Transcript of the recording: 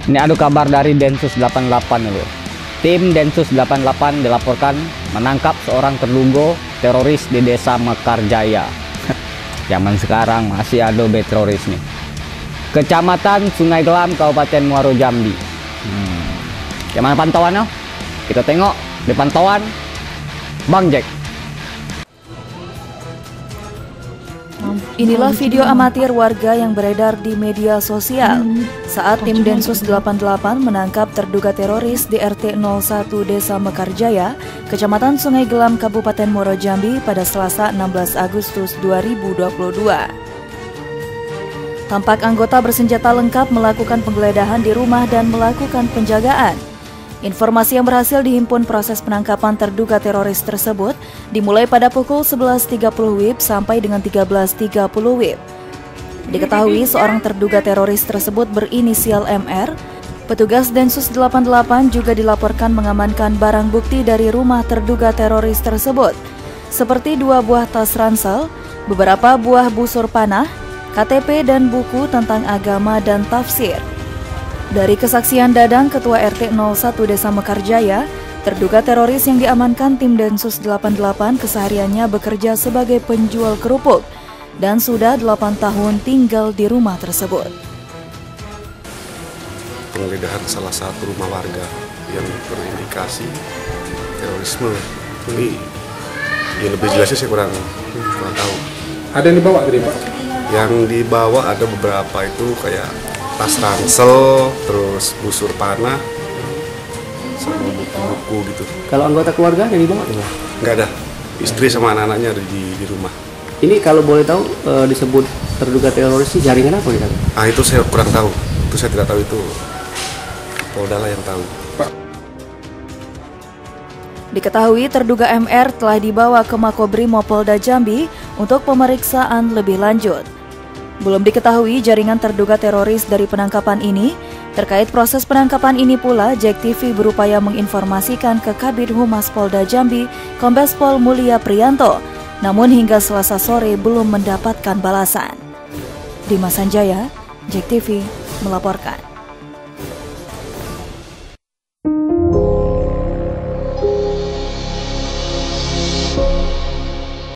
Ini ada kabar dari Densus 88 loh. Tim Densus 88 dilaporkan menangkap seorang terduga teroris di Desa Mekarjaya. Zaman sekarang masih ada teroris nih. Kecamatan Sungai Gelam, Kabupaten Muaro Jambi. Gimana pantauannya? Kita tengok di pantauan Bang Jack. Inilah video amatir warga yang beredar di media sosial saat tim Densus 88 menangkap terduga teroris di RT 01 Desa Mekarjaya, Kecamatan Sungai Gelam, Kabupaten Muaro Jambi pada Selasa 16 Agustus 2022. Tampak anggota bersenjata lengkap melakukan penggeledahan di rumah dan melakukan penjagaan. Informasi yang berhasil dihimpun proses penangkapan terduga teroris tersebut dimulai pada pukul 11.30 WIB sampai dengan 13.30 WIB. Diketahui seorang terduga teroris tersebut berinisial MR. Petugas Densus 88 juga dilaporkan mengamankan barang bukti dari rumah terduga teroris tersebut, seperti 2 buah tas ransel, beberapa buah busur panah, KTP dan buku tentang agama dan tafsir. Dari kesaksian Dadang, Ketua RT 01 Desa Mekarjaya, terduga teroris yang diamankan tim Densus 88 kesehariannya bekerja sebagai penjual kerupuk dan sudah 8 tahun tinggal di rumah tersebut. Penggeledahan salah satu rumah warga yang terindikasi terorisme. Ini yang lebih jelasnya saya kurang tahu. Ada yang dibawa tadi, Pak? Yang dibawa ada beberapa itu kayak tas ransel, terus busur panah, sama buku-buku gitu. Kalau anggota keluarga yang dibawa juga? Nggak ada. Istri sama anak-anaknya ada di rumah. Ini kalau boleh tahu disebut terduga teroris jaringan apa gitu? Itu saya kurang tahu. Itu saya tidak tahu, itu Polda lah yang tahu. Diketahui terduga MR telah dibawa ke Makobrimob Polda Jambi untuk pemeriksaan lebih lanjut. Belum diketahui jaringan terduga teroris dari penangkapan ini. Terkait proses penangkapan ini pula, Jack TV berupaya menginformasikan ke Kabid Humas Polda Jambi, Kombes Pol Mulia Priyanto. Namun hingga Selasa sore belum mendapatkan balasan. Dimas Sanjaya, Jack TV melaporkan.